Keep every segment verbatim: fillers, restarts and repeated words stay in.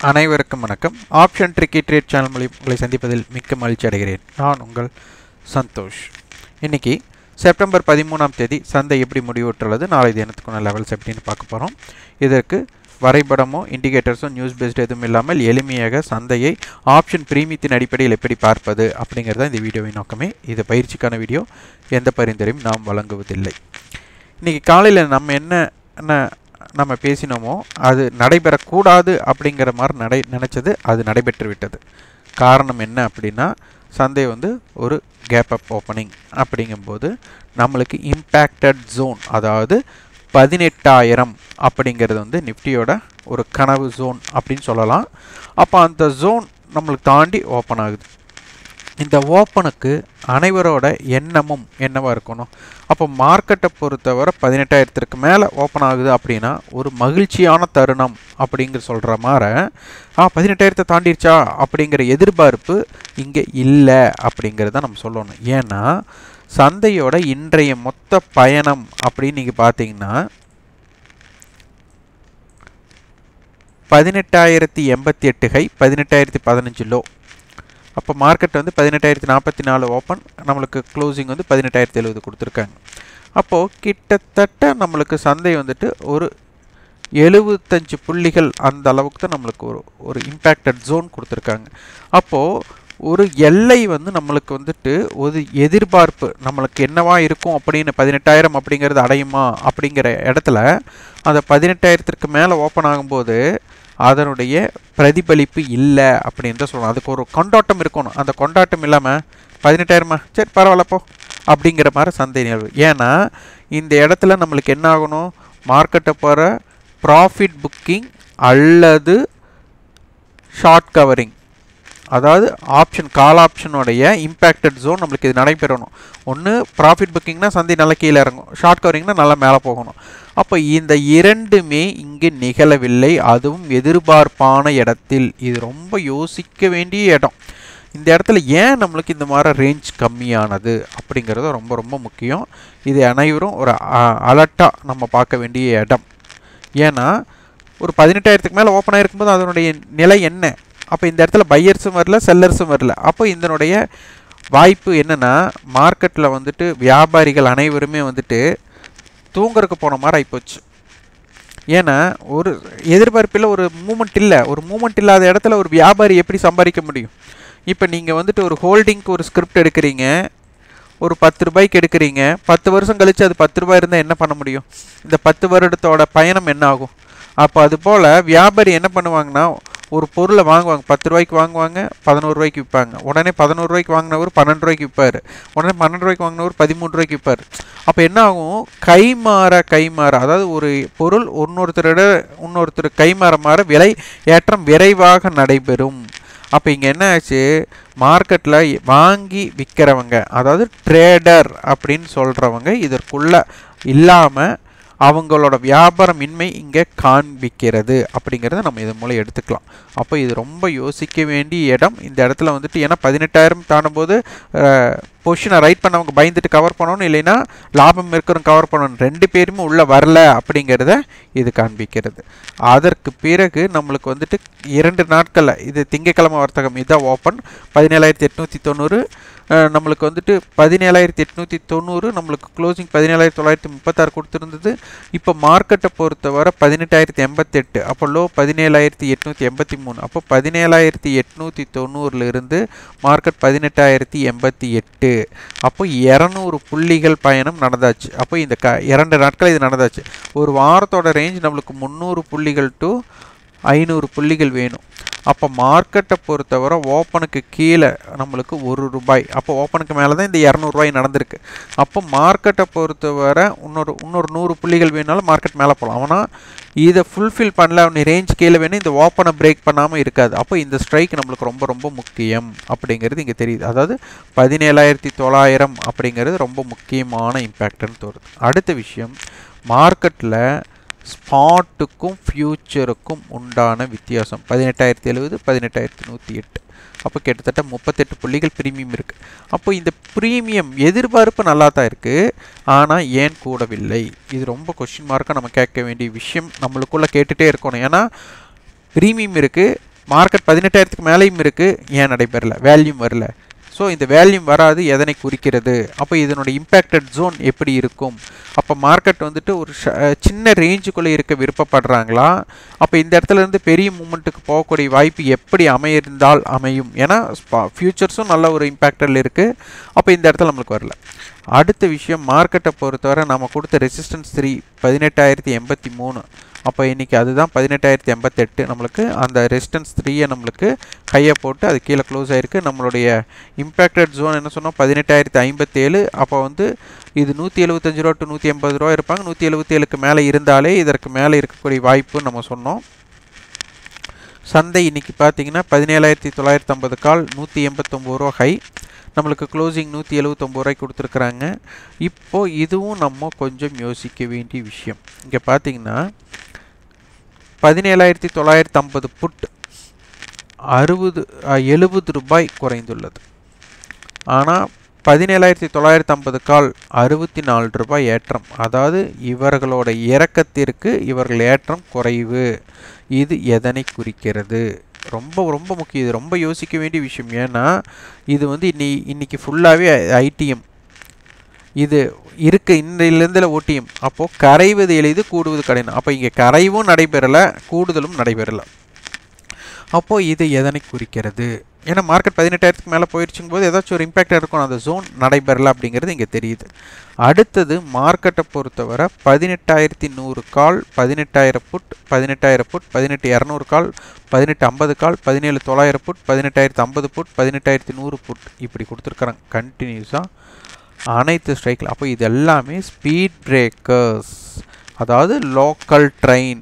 அனைவருக்கும் வணக்கம். Option tricky trade channel மூலம் உங்களை சந்திப்பதில் மிக்க மகிழ்ச்சி அடைகிறேன். நான் உங்கள் சந்தோஷ். இன்னைக்கு செப்டம்பர் பதிமூணாம் தேதி சந்தை எப்படி முடிவுற்றுள்ளது, நாளை தினத்துக்குள்ள லெவல்ஸ் எப்படின்னு பார்க்க போகிறோம். இதற்கு வரைபடமோ இண்டிகேட்டர்ஸோ நியூஸ் பேஸ்ட் எதுவும் இல்லாமல் எளிமையாக சந்தையை ஆப்ஷன் பிரீமியத்தின் அடிப்படையில் எப்படி பார்ப்பது அப்படிங்கிறத இந்த வீடியோவின் நோக்கமே. இது பயிற்சிக்கான வீடியோ, எந்த பரிந்துரையும் நாம் வழங்குவதில்லை. இன்றைக்கி காலையில் நம்ம என்ன என்ன நம்ம பேசினோமோ அது நடைபெறக்கூடாது அப்படிங்கிற மாதிரி நடை நினச்சது அது நடைபெற்று விட்டது. காரணம் என்ன அப்படின்னா, சந்தை வந்து ஒரு கேப் அப் ஓப்பனிங் அப்படிங்கும்போது நம்மளுக்கு இம்பேக்டட் ஜோன், அதாவது பதினெட்டாயிரம் அப்படிங்கிறது வந்து நிஃப்டியோட ஒரு கனவு ஜோன் அப்படின்னு சொல்லலாம். அப்போ அந்த ஜோன் நம்மளுக்கு தாண்டி ஓப்பன் ஆகுது. இந்த ஓப்பனுக்கு அனைவரோட எண்ணமும் என்னவாக இருக்கணும்? அப்போ மார்க்கெட்டை பொறுத்தவரை பதினெட்டாயிரத்திற்கு மேலே ஓப்பன் ஆகுது அப்படின்னா ஒரு மகிழ்ச்சியான தருணம் அப்படிங்கிற சொல்கிற மாதிரி, ஆ பதினெட்டாயிரத்தை தாண்டிடுச்சா அப்படிங்கிற எதிர்பார்ப்பு இங்கே இல்லை அப்படிங்கிறத நம்ம சொல்லணும். ஏன்னா சந்தையோட இன்றைய மொத்த பயணம் அப்படின்னு நீங்கள் பார்த்தீங்கன்னா பதினெட்டாயிரத்தி எண்பத்தி எட்டு ஹை, பதினெட்டாயிரத்தி பதினஞ்சு லோ. அப்போ மார்க்கெட் வந்து பதினெட்டாயிரத்தி நாற்பத்தி நாலு ஓப்பன், நம்மளுக்கு க்ளோசிங் வந்து பதினெட்டாயிரத்தி எழுபது கொடுத்துருக்காங்க. அப்போது கிட்டத்தட்ட நம்மளுக்கு சந்தை வந்துட்டு ஒரு எழுபத்தஞ்சு புள்ளிகள் அந்த அளவுக்கு தான் நம்மளுக்கு ஒரு ஒரு இம்பேக்டட் ஜோன் கொடுத்துருக்காங்க. அப்போது ஒரு எல்லை வந்து நம்மளுக்கு வந்துட்டு ஒரு எதிர்பார்ப்பு நம்மளுக்கு என்னவா இருக்கும் அப்படின்னு, பதினெட்டாயிரம் அப்படிங்கிறது அடையுமா அப்படிங்கிற இடத்துல அந்த பதினெட்டாயிரத்திற்கு மேலே ஓப்பன் ஆகும்போது அதனுடைய பிரதிபலிப்பு இல்லை அப்படின்னு தான் சொல்லணும். அதுக்கு ஒரு கொண்டாட்டம் இருக்கணும். அந்த கொண்டாட்டம் இல்லாமல் பதினெட்டாயிரமா சரி பரவாயில்லப்போ அப்படிங்கிற மாதிரி சந்தை நிகழ்வு. ஏன்னா இந்த இடத்துல நம்மளுக்கு என்ன ஆகணும், மார்க்கெட்டை போகிற ப்ராஃபிட் புக்கிங் அல்லது ஷார்ட் கவரிங், அதாவது ஆப்ஷன் கால் ஆப்ஷனுடைய இம்பேக்டட் ஜோன் நம்மளுக்கு இது நடைபெறணும். ஒன்று ப்ராஃபிட் புக்கிங்னா சந்தை நல்லா கீழே இறங்கும், ஷார்ட் கவரிங்னா நல்லா மேலே போகணும். அப்போ இந்த இரண்டுமே இங்கே நிகழவில்லை, அதுவும் எதிர்பார்ப்பான இடத்தில். இது ரொம்ப யோசிக்க வேண்டிய இடம். இந்த இடத்துல ஏன் நம்மளுக்கு இந்த மாதிரி ரேஞ்ச் கம்மியானது அப்படிங்கிறது ரொம்ப ரொம்ப முக்கியம். இது அனைவரும் ஒரு அலர்ட்டாக நம்ம பார்க்க வேண்டிய இடம். ஏன்னா ஒரு பதினெட்டாயிரத்துக்கு மேலே ஓப்பன் ஆகிருக்கும்போது அதனுடைய நிலை என்ன? அப்போ இந்த இடத்துல பையர்ஸும் வரல, செல்லர்ஸும் வரல. அப்போ இதனுடைய வாய்ப்பு என்னென்னா, மார்க்கெட்டில் வந்துட்டு வியாபாரிகள் அனைவருமே வந்துட்டு தூங்குறதுக்கு போன மாதிரி ஆகிப்போச்சு. ஏன்னா ஒரு எதிர்பார்ப்பில் ஒரு மூமெண்ட் இல்லை. ஒரு மூமெண்ட் இல்லாத இடத்துல ஒரு வியாபாரி எப்படி சம்பாதிக்க முடியும்? இப்போ நீங்கள் வந்துட்டு ஒரு ஹோல்டிங்க்கு ஒரு ஸ்கிரிப்ட் எடுக்கிறீங்க, ஒரு பத்து ரூபாய்க்கு எடுக்கிறீங்க, பத்து வருஷம் கழித்து அது பத்து ரூபாய் இருந்தால் என்ன பண்ண முடியும்? இந்த பத்து வருடத்தோட பயணம் என்ன ஆகும்? அப்போ அதுபோல் வியாபாரி என்ன பண்ணுவாங்கன்னா, ஒரு பொருளை வாங்குவாங்க, பத்து ரூபாய்க்கு வாங்குவாங்க, பதினோரு ரூபாய்க்கு விற்பாங்க. உடனே பதினோரு ரூபாய்க்கு வாங்கினவர் பன்னெண்டு ரூபாய்க்கு விற்பார், உடனே பன்னெண்டு ரூபாய்க்கு வாங்கினவர் பதிமூணு ரூபாய்க்கு விற்பார். அப்போ என்ன ஆகும்? கைமாற கைமாற, அதாவது ஒரு பொருள் இன்னொருத்தரோட இன்னொருத்தர் கைமாற மாற விலை ஏற்றம் விரைவாக நடைபெறும். அப்போ இங்கே என்ன ஆச்சு, மார்க்கெட்டில் வாங்கி விற்கிறவங்க, அதாவது ட்ரேடர் அப்படின்னு சொல்கிறவங்க இதற்குள்ளே இல்லாமல் அவங்களோட வியாபாரமின்மை இங்கே காண்பிக்கிறது அப்படிங்கிறத நம்ம இதன் மூலம் எடுத்துக்கலாம். அப்போ இது ரொம்ப யோசிக்க வேண்டிய இடம் இந்த இடத்துல வந்துட்டு. ஏன்னா பதினெட்டாயிரம் தாண்டும்போது பொசிஷனை ரைட் பண்ணவங்க பயந்துட்டு கவர் பண்ணணும், இல்லைன்னா லாபம் இருக்கிறவங்க கவர் பண்ணணும். ரெண்டு பேருமே உள்ளே வரல அப்படிங்கிறத இது காண்பிக்கிறது. அதற்கு பிறகு நம்மளுக்கு வந்துட்டு இரண்டு நாட்களில், இது திங்கக்கிழமை வர்த்தகம், இதான் ஓப்பன் பதினேழாயிரத்தி எட்நூற்றி தொண்ணூறு நம்மளுக்கு வந்துட்டு பதினேழாயிரத்தி எட்நூற்றி தொண்ணூறு நம்மளுக்கு க்ளோசிங் பதினேழாயிரத்தி தொள்ளாயிரத்தி முப்பத்தாறு கொடுத்துருந்தது. இப்போ மார்க்கெட்டை பொறுத்தவரை பதினெட்டாயிரத்தி எண்பத்தெட்டு, அப்போ லோ பதினேழாயிரத்தி எட்நூற்றி எண்பத்தி மூணு. அப்போ பதினேழாயிரத்தி எட்நூற்றி தொண்ணூறுலேருந்து மார்க்கெட் பதினெட்டாயிரத்தி எண்பத்தி எட்டு. அப்போ இரநூறு புள்ளிகள் பயணம் நடந்தாச்சு. அப்போ இந்த க இரண்டு நாட்கள் இது நடந்தாச்சு. ஒரு வாரத்தோட ரேஞ்ச் நம்மளுக்கு முந்நூறு புள்ளிகள் டு ஐநூறு புள்ளிகள் வேணும். அப்போ மார்க்கெட்டை பொறுத்தவரை ஓப்பனுக்கு கீழே நம்மளுக்கு ஒரு ரூபாய், அப்போ ஓப்பனுக்கு மேலே தான் இந்த இரநூறுபாய் நடந்திருக்கு. அப்போ மார்க்கெட்டை பொறுத்தவரை இன்னொரு இன்னொரு நூறு புள்ளிகள் வேணாலும் மார்க்கெட் மேலே போகலாம். ஆனால் இதை ஃபுல்ஃபில் பண்ணல, அவனு ரேஞ்ச் கீழே வேணும், இந்த ஓப்பனை பிரேக் பண்ணாமல் இருக்காது. அப்போ இந்த ஸ்ட்ரைக் நம்மளுக்கு ரொம்ப ரொம்ப முக்கியம் அப்படிங்கிறது இங்கே தெரியுது. அதாவது பதினேழாயிரத்தி தொள்ளாயிரம் அப்படிங்கிறது ரொம்ப முக்கியமான இம்பேக்ட்னு தோணுது. அடுத்த விஷயம், மார்க்கெட்டில் ஸ்பாட்டுக்கும் ஃபியூச்சருக்கும் உண்டான வித்தியாசம் பதினெட்டாயிரத்தி எழுபது பதினெட்டாயிரத்தி நூற்றி எட்டு. அப்போ கிட்டத்தட்ட முப்பத்தெட்டு புள்ளிகள் ப்ரீமியம் இருக்குது. அப்போ இந்த ப்ரீமியம் எதிர்பார்ப்பு நல்லா தான் இருக்குது, ஆனால் ஏன் கூடவில்லை? இது ரொம்ப கொஸ்டின் மார்க்காக நம்ம கேட்க வேண்டிய விஷயம், நம்மளுக்குள்ளே கேட்டுகிட்டே இருக்கணும். ஏன்னா ப்ரீமியம் இருக்குது, மார்க்கெட் பதினெட்டாயிரத்துக்கு மேலேயும் இருக்குது, ஏன் நடைபெறல? வேல்யூம் வரல. ஸோ இந்த வேல்யூம் வராது எதனை குறிக்கிறது? அப்போ இதனோட இம்பேக்டட் ஜோன் எப்படி இருக்கும்? அப்போ மார்க்கெட் வந்துட்டு ஒரு சின்ன ரேஞ்சுக்குள்ளே இருக்க விருப்பப்படுறாங்களா? அப்போ இந்த இடத்துல இருந்து பெரிய மூமெண்ட்டுக்கு போகக்கூடிய வாய்ப்பு எப்படி அமையிருந்தால் அமையும்? ஏன்னா ஃபியூச்சர்ஸும் நல்ல ஒரு இம்பேக்டில் இருக்குது. அப்போ இந்த இடத்துல நம்மளுக்கு வரல. அடுத்த விஷயம், மார்க்கெட்டை பொறுத்தவரை நம்ம கொடுத்த ரெசிஸ்டன்ஸ் த்ரீ பதினெட்டாயிரத்தி எண்பத்தி மூணு அப்போ இன்றைக்கி அதுதான் பதினெட்டாயிரத்தி எண்பத்தெட்டு. நம்மளுக்கு அந்த ரெசிஸ்டன்ஸ் த்ரீயை நம்மளுக்கு ஹையை போட்டு அது கீழே க்ளோஸ் ஆகிருக்கு. நம்மளுடைய இம்பேக்டட் ஜோன் என்ன சொன்னோம்? பதினெட்டாயிரத்தி ஐம்பத்தேழு. அப்போ வந்து இது நூற்றி எழுபத்தஞ்சு ரூபா டு நூற்றி எண்பது ரூபா இருப்பாங்க. நூற்றி எழுபத்தேழுக்கு மேலே இருந்தாலே இதற்கு மேலே இருக்கக்கூடிய வாய்ப்புன்னு நம்ம சொன்னோம். சந்தை இன்றைக்கி பார்த்தீங்கன்னா பதினேழாயிரத்தி தொள்ளாயிரத்தி ஐம்பது கால், நூற்றி எண்பத்தொம்பது ரூபா ஹை. நம்மளுக்கு க்ளோசிங் நூற்றி எழுபத்தொம்பது ரூபாய்க்கு கொடுத்துருக்குறாங்க. இப்போது இதுவும் நம்ம கொஞ்சம் யோசிக்க வேண்டிய விஷயம். இங்கே பார்த்தீங்கன்னா பதினேழாயிரத்தி தொள்ளாயிரத்தி ஐம்பது புட் அறுபது எழுபது ரூபாய் குறைந்துள்ளது. ஆனால் பதினேழாயிரத்தி தொள்ளாயிரத்தி ஐம்பது கால் அறுபத்தி நாலு ரூபாய் ஏற்றம். அதாவது இவர்களோட இறக்கத்திற்கு இவர்கள் ஏற்றம் குறைவு. இது எதனை குறிக்கிறது? ரொம்ப ரொம்ப முக்கியம். இது ரொம்ப யோசிக்க வேண்டிய விஷயம். ஏன்னா இது வந்து இன்னி இன்னைக்கு ஃபுல்லாகவே ஐடிஎம் இது இருக்க இன்னிலேருந்து ஓடிஎம். அப்போது கரைவது எளிது, கூடுவது கடினம். அப்போ இங்கே கரைவும் நடைபெறலை, கூடுதலும் நடைபெறலை. அப்போது இது எதனை குறிக்கிறது? ஏன்னா மார்க்கெட் பதினெட்டாயிரத்துக்கு மேலே போயிடுச்சுங்கும் போது ஏதாச்சும் ஒரு இம்பேக்ட் இருக்கும். அந்த ஜோன் நடைபெறலை அப்படிங்கிறது இங்கே தெரியுது. அடுத்தது மார்க்கெட்டை பொறுத்தவரை பதினெட்டாயிரத்தி நூறு கால், பதினெட்டாயிரம் புட், பதினெட்டாயிரம் புட், பதினெட்டு இரநூறு கால், பதினெட்டு ஐம்பது கால், பதினேழு தொள்ளாயிரம் புட், பதினெட்டாயிரத்தி ஐம்பது புட், பதினெட்டாயிரத்தி நூறு புட் இப்படி கொடுத்துருக்குறாங்க கண்டினியூஸாக அனைத்து ஸ்ட்ரைக்கில். அப்போ இது எல்லாமே ஸ்பீட் பிரேக்கர்ஸ், அதாவது லோக்கல் ட்ரெயின்.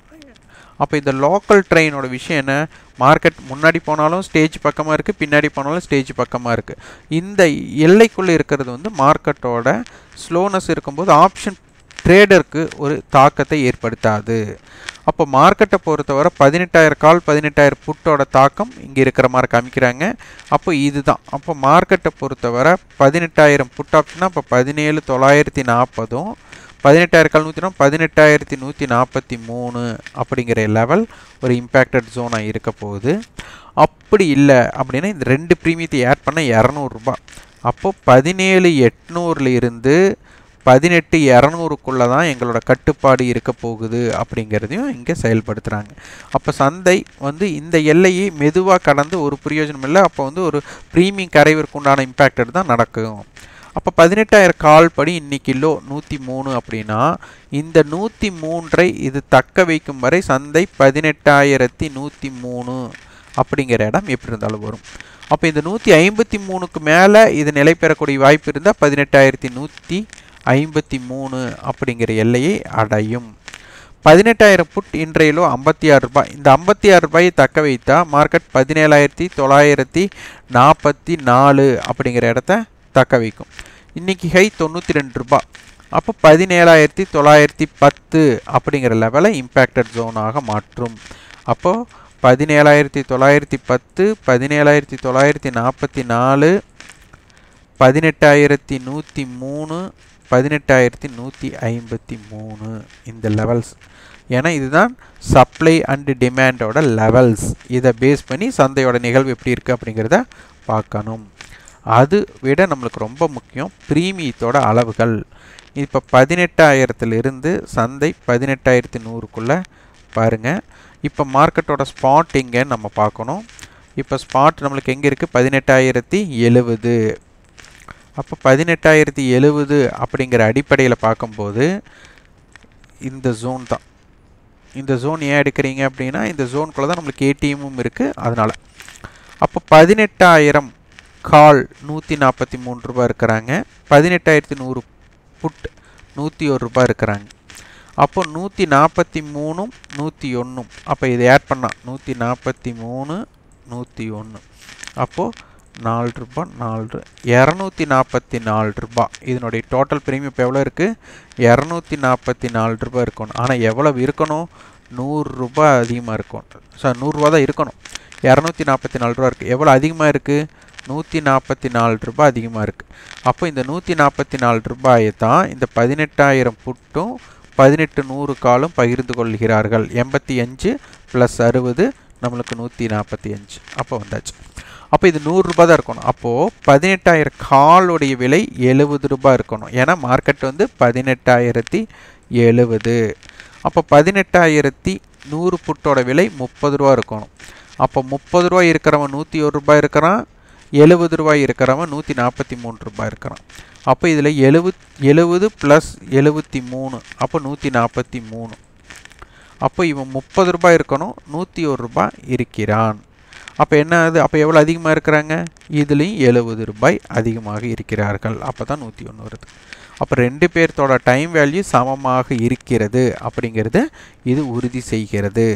அப்போ இந்த லோக்கல் ட்ரெயினோட விஷயம் என்ன? மார்க்கெட் முன்னாடி போனாலும் ஸ்டேஜ் பக்கமாக இருக்குது, பின்னாடி போனாலும் ஸ்டேஜ் பக்கமாக இருக்குது. இந்த எல்லைக்குள்ளே இருக்கிறது வந்து மார்க்கெட்டோட ஸ்லோனஸ் இருக்கும்போது ஆப்ஷன் ட்ரேடருக்கு ஒரு தாக்கத்தை ஏற்படுத்தாது. அப்போ மார்க்கெட்டை பொறுத்தவரை பதினெட்டாயிரம் கால், பதினெட்டாயிரம் புட்டோட தாக்கம் இங்கே இருக்கிற மாதிரி காமிக்கிறாங்க. அப்போ இதுதான். அப்போ மார்க்கெட்டை பொறுத்தவரை பதினெட்டாயிரம் புட் ஆப்ஷன்னா அப்போ பதினேழு தொள்ளாயிரத்தி நாற்பதும் பதினெட்டாயிரம் கால் நூற்றி பதினெட்டாயிரத்தி நூற்றி நாற்பத்தி மூணு அப்படிங்கிற லெவல் ஒரு இம்பேக்டட் ஜோனாக இருக்க போகுது. அப்படி இல்லை அப்படின்னா இந்த ரெண்டு ப்ரீமியத்தை ஆட் பண்ண இரநூறுபா. அப்போது பதினேழு எட்நூறுல இருந்து பதினெட்டு இரநூறுக்குள்ளே தான் எங்களோட கட்டுப்பாடு இருக்க போகுது அப்படிங்கிறதையும் இங்கே செயல்படுத்துகிறாங்க. அப்போ சந்தை வந்து இந்த எல்லையை மெதுவாக கடந்து ஒரு பிரயோஜனம் இல்லை. அப்போ வந்து ஒரு ப்ரீமியம் கரைவிற்கு உண்டான இம்பேக்டட் தான் நடக்கும். அப்போ பதினெட்டாயிரம் கால் படி இன்னைக்கு லோ நூற்றி மூணு அப்படின்னா இந்த நூற்றி மூன்றை இது தக்க வைக்கும் வரை சந்தை பதினெட்டாயிரத்தி நூற்றி மூணு அப்படிங்கிற இடம் எப்படி இருந்தாலும் வரும். அப்போ இந்த நூற்றி ஐம்பத்தி மூணுக்கு மேலே இது நிலை பெறக்கூடிய வாய்ப்பு இருந்தால் பதினெட்டாயிரத்தி நூற்றி ஐம்பத்தி மூணு அப்படிங்கிற எல்லையை அடையும். பதினெட்டாயிரம் புட் இன்றையிலோ ஐம்பத்தி ஆறு ரூபாய். இந்த ஐம்பத்தி ஆறு ரூபாயை தக்க வைத்தா மார்க்கெட் பதினேழாயிரத்தி தொள்ளாயிரத்தி நாற்பத்தி நாலு அப்படிங்கிற இடத்த தக்க வைக்கும். இன்றைக்கி ஹை தொண்ணூற்றி ரெண்டு ரூபாய். அப்போ பதினேழாயிரத்தி தொள்ளாயிரத்தி பத்து அப்படிங்கிற லெவலை இம்பேக்டட் ஜோனாக மாற்றும். அப்போது பதினேழாயிரத்தி தொள்ளாயிரத்தி பத்து, பதினேழாயிரத்தி தொள்ளாயிரத்தி நாற்பத்தி நாலு, பதினெட்டாயிரத்தி நூற்றி மூணு, பதினெட்டாயிரத்தி நூற்றி ஐம்பத்தி மூணு இந்த லெவல்ஸ். ஏன்னா இதுதான் சப்ளை அண்ட் டிமாண்டோட லெவல்ஸ். இதை பேஸ் பண்ணி சந்தையோட நிகழ்வு எப்படி இருக்குது அப்படிங்கிறத பார்க்கணும். அது விட நம்மளுக்கு ரொம்ப முக்கியம் ப்ரீமியத்தோட அளவுகள். இப்போ பதினெட்டாயிரத்துலேருந்து சந்தை பதினெட்டாயிரத்தி நூறுக்குள்ளே பாருங்கள். இப்போ மார்க்கெட்டோட ஸ்பாட் எங்கேன்னு நம்ம பார்க்கணும். இப்போ ஸ்பாட் நம்மளுக்கு எங்கே இருக்குது? பதினெட்டாயிரத்தி எழுபது. அப்போ பதினெட்டாயிரத்தி எழுபது அப்படிங்கிற அடிப்படையில் பார்க்கும்போது இந்த ஜோன் தான். இந்த ஜோன் ஏன் எடுக்கிறீங்க அப்படின்னா இந்த ஜோனுக்குள்ளே தான் நம்மளுக்கு ஏடிஎம்மும் இருக்குது. அதனால் அப்போ பதினெட்டாயிரம் கால் நூற்றி நாற்பத்தி மூணு ரூபாய் இருக்கிறாங்க. பதினெட்டாயிரத்தி நூறு புட் நூற்றி ஒரு ரூபாய் இருக்கிறாங்க. அப்போ நூற்றி நாற்பத்தி மூணும் நூற்றி ஒன்றும் அப்போ இதை ஆட் பண்ணால் நூற்றி நாற்பத்தி மூணு நூற்றி ஒன்று அப்போது நாலு ரூபாய் நாலு இரநூத்தி நாற்பத்தி நாலு ரூபாய். இதனுடைய டோட்டல் ப்ரீமியம் இப்போ எவ்வளோ இருக்குது? இரநூத்தி நாற்பத்தி நாலு ரூபாய் இருக்கணும். ஆனால் எவ்வளவு இருக்கணும்? நூறுரூபா அதிகமாக இருக்கணும். சார் நூறுரூவா தான் இருக்கணும். இரநூத்தி நாற்பத்தி நாலு ரூபா இருக்குது. எவ்வளோ அதிகமாக இருக்குது? நூற்றி நாற்பத்தி நாலு ரூபாய் அதிகமாக இருக்குது. அப்போ இந்த நூற்றி நாற்பத்தி நாலு ரூபாயை தான் இந்த பதினெட்டாயிரம் புட்டும் பதினெட்டு நூறு காலும் பகிர்ந்து கொள்கிறார்கள். எண்பத்தி அஞ்சு ப்ளஸ் அறுபது நம்மளுக்கு நூற்றி நாற்பத்தி அஞ்சு அப்போ வந்தாச்சு. அப்போ இது நூறு ரூபாய் தான் இருக்கணும். அப்போது பதினெட்டாயிரம் காலுடைய விலை எழுபது ரூபாய் இருக்கணும். ஏன்னா மார்க்கெட் வந்து பதினெட்டாயிரத்தி எழுபது. அப்போ பதினெட்டாயிரத்தி நூறு புட்டோட விலை முப்பது ரூபா இருக்கணும். அப்போ முப்பது ரூபாய் இருக்கிறவன் நூற்றி ஒரு ரூபாய் இருக்கிறான், எழுபது ரூபாய் இருக்கிறவன் நூற்றி நாற்பத்தி மூணு ரூபாய் இருக்கிறான். அப்போ இதில் எழுபத் எழுபது ப்ளஸ் எழுபத்தி மூணு அப்போ நூற்றி நாற்பத்தி மூணு. அப்போ இவன் முப்பது ரூபாய் இருக்கணும், நூற்றி ஒரு ரூபாய் இருக்கிறான். அப்போ என்ன ஆகுது? அப்போ எவ்வளோ அதிகமாக இருக்கிறாங்க? இதுலேயும் எழுபது ரூபாய் அதிகமாக இருக்கிறார்கள். அப்போ தான் நூற்றி ஒன்று வருது. அப்போ ரெண்டு பேர்த்தோட டைம் வேல்யூ சமமாக இருக்கிறது அப்படிங்கிறது இது உறுதி செய்கிறது.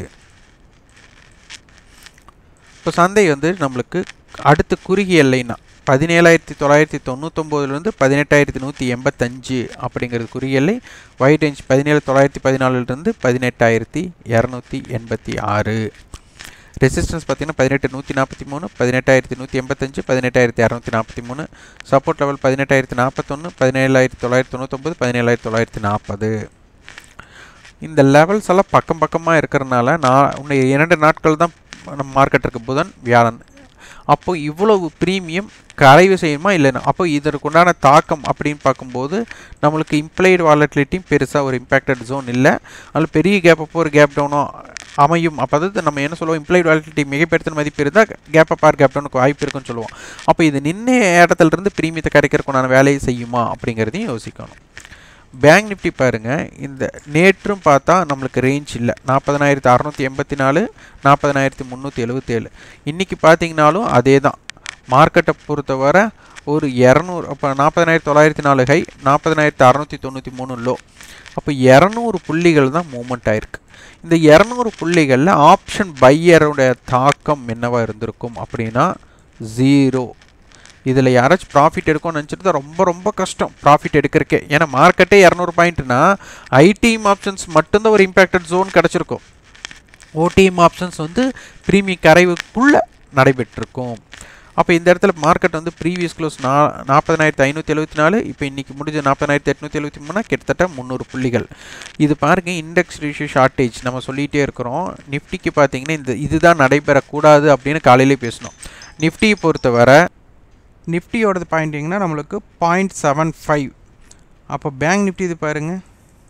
இப்போ சந்தை வந்து நம்மளுக்கு அடுத்து குறுகிய எல்லைன்னா பதினேழாயிரத்தி தொள்ளாயிரத்தி தொண்ணூத்தொம்போதுலேருந்து பதினெட்டாயிரத்தி நூற்றி எண்பத்தஞ்சு அப்படிங்கிறது குறுகிய எல்லை. வைட் ரேஞ்ச் பதினேழு தொள்ளாயிரத்தி பதினாலுலேருந்து பதினெட்டாயிரத்தி இரநூத்தி எண்பத்தி ஆறு. ரெசிஸ்டன்ஸ் பார்த்தீங்கன்னா பதினெட்டு நூற்றி நாற்பத்தி மூணு, பதினெட்டாயிரத்தி நூற்றி எண்பத்தஞ்சு, பதினெட்டாயிரத்தி இரநூத்தி நாற்பத்தி மூணு. சப்போர்ட் லெவல் பதினெட்டாயிரத்தி நாற்பத்தொன்று, பதினேழாயிரத்தி தொள்ளாயிரத்தி தொண்ணூத்தொம்பது, பதினேழாயிரத்தி தொள்ளாயிரத்தி நாற்பது. இந்த லெவல்ஸ் எல்லாம் பக்கம் பக்கமாக இருக்கிறனால நான் இன்னும் இரண்டு நாட்கள் தான் நம்ம மார்க்கெட் இருக்குது, புதன் வியாழன். அப்போ இவ்வளவு ப்ரீமியம் கரைவு செய்யணுமா இல்லைன்னா அப்போ இதற்குண்டான தாக்கம் அப்படின்னு பார்க்கும்போது நம்மளுக்கு இம்ப்ளைடு வாலட்டிலிட்டியும் பெருசாக ஒரு இம்பேக்டட் ஜோன் இல்லை. அதில் பெரிய கேப் அப்போ ஒரு கேப் டவுனோ அமையும். அப்போ அதாவது நம்ம என்ன சொல்லுவோம், இம்ப்ளைடு வாலட்டிலிட்டி மிகப்பெருத்தின மதிப்பு இருந்தால் கேப் அப் ஆர் கேப் டவுனுக்கு வாய்ப்பு இருக்குன்னு சொல்லுவோம். அப்போ இது நின்ன இடத்துலேருந்து ப்ரீமியத்தை கரைக்கிறதுக்குண்டான வேலையை செய்யுமா அப்படிங்கிறதையும் யோசிக்கணும். பேங்க் நிஃப்டி பாருங்கள், இந்த நேற்றும் பார்த்தா நம்மளுக்கு ரேஞ்ச் இல்லை. நாற்பதனாயிரத்தி அறநூற்றி எண்பத்தி நாலு, நாற்பதனாயிரத்தி முந்நூற்றி எழுபத்தேழு. இன்றைக்கி பார்த்தீங்கனாலும் அதே தான். மார்க்கெட்டை பொறுத்தவரை ஒரு இரநூறு அப்போ நாற்பதனாயிரத்தி தொள்ளாயிரத்தி நாலு ஹை, நாற்பதனாயிரத்தி அறநூற்றி தொண்ணூற்றி மூணு லோ. அப்போ இரநூறு புள்ளிகள் தான் மூவ்மெண்ட் ஆயிருக்கு. இந்த இரநூறு புள்ளிகளில் ஆப்ஷன் பையருடைய தாக்கம் என்னவாக இருந்திருக்கும் அப்படின்னா ஜீரோ. இதில் யாராச்சும் ப்ராஃபிட் எடுக்கணும்னு நினச்சிட்டு ரொம்ப ரொம்ப கஷ்டம் ப்ராஃபிட் எடுக்கிறக்கே. ஏன்னா மார்க்கெட்டே இரநூறு பாயிண்ட்னா ஐடிஎம் ஆப்ஷன்ஸ் மட்டும்தான் ஒரு இம்பேக்டட் ஜோன் கிடச்சிருக்கும். ஓடிஎம் ஆப்ஷன்ஸ் வந்து ப்ரீமியம் கரைவுக்குள்ளே நடைபெற்றிருக்கும். அப்போ இந்த இடத்துல மார்க்கெட் வந்து ப்ரீவியஸ் க்ளோஸ் நா நாற்பதனாயிரத்தி ஐநூற்றி எழுபத்தி நாலு இப்போ இன்றைக்கி முடிஞ்ச நாற்பதனாயிரத்தி எட்நூற்றி எழுபத்தி மூணு கிட்டத்தட்ட முந்நூறு புள்ளிகள். இது பாருங்கள், இண்டெக்ஸ் ரேஷியோ ஷார்ட்டேஜ் நம்ம சொல்லிகிட்டே இருக்கிறோம். நிஃப்டிக்கு பார்த்தீங்கன்னா இந்த இதுதான் நடைபெறக்கூடாது அப்படின்னு காலையிலே பேசணும். நிஃப்டியை பொறுத்தவரை நிஃப்டியோடது பாயிண்டிங்கன்னா நம்மளுக்கு பாயிண்ட் செவன் ஃபைவ். அப்போ பேங்க் நிஃப்டி இது பாருங்கள்,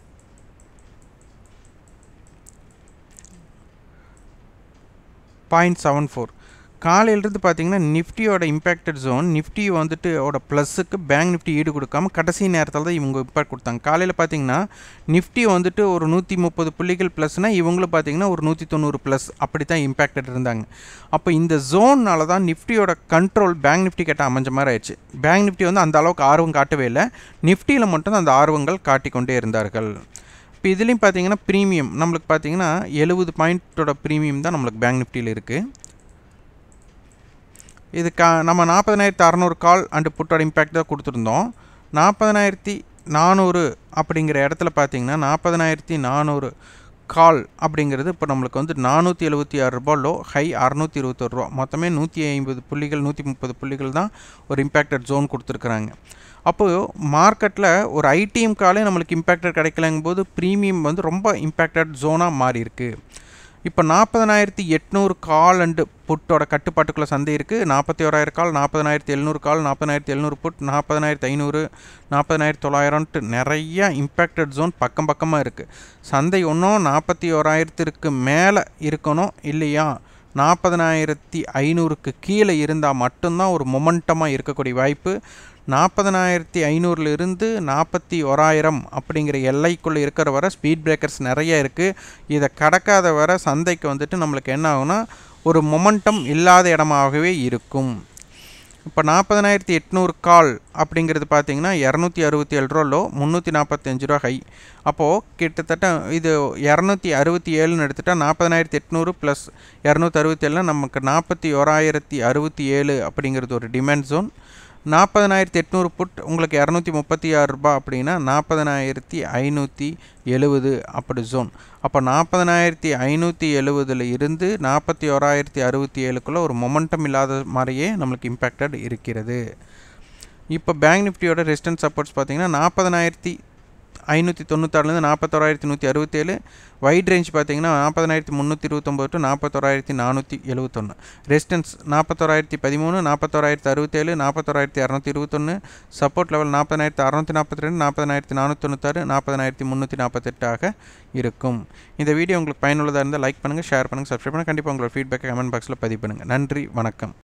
பாயிண்ட் செவன் ஃபோர். காலையிலிருந்து பார்த்தீங்கன்னா நிஃப்டியோட இம்பேக்டட் ஜோன் நிஃப்டி வந்துட்டு ஓட ப்ளஸுக்கு பேங்க் நிஃப்டி ஈடு கொடுக்காம கடைசி நேரத்தில் தான் இவங்க இம்பேக்ட் கொடுத்தாங்க. காலையில் பார்த்தீங்கன்னா நிஃப்டி வந்துட்டு ஒரு நூற்றி முப்பது புள்ளிகள் ப்ளஸ்னால் இவங்களும் பார்த்தீங்கன்னா ஒரு நூற்றி தொண்ணூறு ப்ளஸ் அப்படி தான் இம்பேக்டட் இருந்தாங்க. அப்போ இந்த ஜோன்னால தான் நிஃப்டியோட கண்ட்ரோல் பேங்க் நிஃப்டி கிட்ட அமைஞ்ச மாதிரி ஆயிடுச்சு. பேங்க் நிஃப்டி வந்து அந்த அளவுக்கு ஆர்வம் காட்டவே இல்லை, நிஃப்டியில் மட்டும் அந்த ஆர்வங்கள் காட்டிக்கொண்டே இருந்தார்கள். இப்போ இதுலேயும் பார்த்தீங்கன்னா ப்ரீமியம் நம்மளுக்கு பார்த்தீங்கன்னா எழுபது பாயிண்ட்டோட ப்ரீமியம் தான் நம்மளுக்கு பேங்க் நிஃப்டியில் இருக்குது. இது கா நம்ம நாற்பதனாயிரத்தி அறநூறு கால் அண்டு புட்டோட இம்பேக்ட் தான் கொடுத்துருந்தோம். நாற்பதனாயிரத்தி நானூறு அப்படிங்கிற இடத்துல பார்த்தீங்கன்னா நாற்பதனாயிரத்தி நானூறு கால் அப்படிங்கிறது இப்போ நம்மளுக்கு வந்து நானூற்றி எழுபத்தி ஆறு ரூபா லோ, ஹை அறநூற்றி இருபத்தொரு ரூபா, மொத்தமே நூற்றி ஐம்பது புள்ளிகள் நூற்றி முப்பது புள்ளிகள் தான் ஒரு இம்பேக்டட் ஜோன் கொடுத்துருக்குறாங்க. அப்போது மார்க்கெட்டில் ஒரு ஐடிஎம் காலே நம்மளுக்கு இம்பேக்டட் கிடைக்கலங்கும் போது ப்ரீமியம் வந்து ரொம்ப இம்பேக்டட் ஜோனாக மாறி இருக்குது. இப்போ நாற்பதனாயிரத்தி எட்நூறு கால் அண்டு புட்டோட கட்டுப்பாட்டுக்குள்ளே சந்தை இருக்குது. நாற்பத்தி ஓராயிரம் கால், நாற்பதனாயிரத்தி எழுநூறு கால், நாற்பதனாயிரத்தி எழுநூறு புட், நாற்பதனாயிரத்தி ஐநூறு, நாற்பதனாயிரத்தி தொள்ளாயிரம்ட்டு நிறையா இம்பேக்டட் ஜோன் பக்கம் பக்கமாக இருக்குது. சந்தை ஒன்றும் நாற்பத்தி ஓராயிரத்திற்கு மேலே இருக்கணும், இல்லையா நாற்பதனாயிரத்தி ஐநூறுக்கு கீழே இருந்தால் மட்டும்தான் ஒரு மொமெண்டமாக இருக்கக்கூடிய வாய்ப்பு. நாற்பதனாயிரத்தி ஐநூறுலேருந்து நாற்பத்தி ஓராயிரம் அப்படிங்கிற எல்லைக்குள்ளே இருக்கிற வர ஸ்பீட் பிரேக்கர்ஸ் நிறைய இருக்குது. இதை கடக்காத வர சந்தைக்கு வந்துட்டு நம்மளுக்கு என்ன ஆகுனா ஒரு மொமெண்டம் இல்லாத இடமாகவே இருக்கும். இப்போ நாற்பதனாயிரத்தி எட்நூறு கால் அப்படிங்கிறது பார்த்தீங்கன்னா இரநூத்தி அறுபத்தி ஏழு ரூபா லோ, முந்நூற்றி நாற்பத்தஞ்சு ரூபா ஹை. அப்போது கிட்டத்தட்ட இது இரநூத்தி அறுபத்தி ஏழுன்னு எடுத்துகிட்டா நாற்பதனாயிரத்தி எட்நூறு ப்ளஸ் இரநூத்தி அறுபத்தி ஏழுனா நமக்கு நாற்பத்தி ஓராயிரத்தி அறுபத்தி ஏழு அப்படிங்கிறது ஒரு டிமாண்ட் ஜோன். நாற்பதனாயிரத்தி எட்நூறு புட் உங்களுக்கு இரநூத்தி முப்பத்தி ஆறு ரூபா அப்படின்னா நாற்பதனாயிரத்தி ஐநூற்றி எழுபது அப்படி ஜோன். அப்போ நாற்பதனாயிரத்தி ஐநூற்றி எழுபதில் இருந்து நாற்பத்தி ஓராயிரத்தி அறுபத்தி ஏழுக்குள்ளே ஒரு மொமெண்டம் இல்லாத மாதிரியே நம்மளுக்கு இம்பேக்டட் இருக்கிறது. இப்போ பேங்க் நிஃப்டியோட ரெசிஸ்டன்ஸ் சப்போர்ட்ஸ் பார்த்தீங்கன்னா நாற்பதனாயிரத்தி ஐநூற்றி தொண்ணூத்தாறுலேருந்து நாற்பத்தோராயிரத்தி நூற்றி அறுபத்தேழு. வைட் ரேஞ்ச் பார்த்தீங்கன்னா நாற்பதாயிரத்தி முந்நூற்றி இருபத்தொம்போது டு நாற்பத்தோராயிரத்தி நானூற்றி எழுபத்தொன்று. ரெசிஸ்டன்ஸ் நாற்பத்தோராயிரத்தி பதிமூணு, நாற்பத்தோராயிரத்தி அறுபத்தேழு, நாற்பத்தோராயிரத்தி இரநூத்தி இருபத்தொன்று. சப்போர்ட் லெவல் நாற்பதாயிரத்தி அறுநூற்றி நாற்பத்தி ரெண்டு, நாற்பதாயிரத்தி நானூற்றி தொண்ணூத்தாறு, நாற்பதாயிரத்தி முந்நூற்றி நாற்பத்தெட்டாக இருக்கும். இந்த வீடியோ உங்களுக்கு பயனுள்ளதாக இருந்தால் லைக் பண்ணுங்கள், ஷேர் பண்ணுங்கள், சப்ஸ்கிரைப் பண்ணுங்கள். கண்டிப்பாக உங்களோட ஃபீட்பேக்கை கமெண்ட் பாக்ஸில் பதிவு பண்ணுங்கள். நன்றி, வணக்கம்.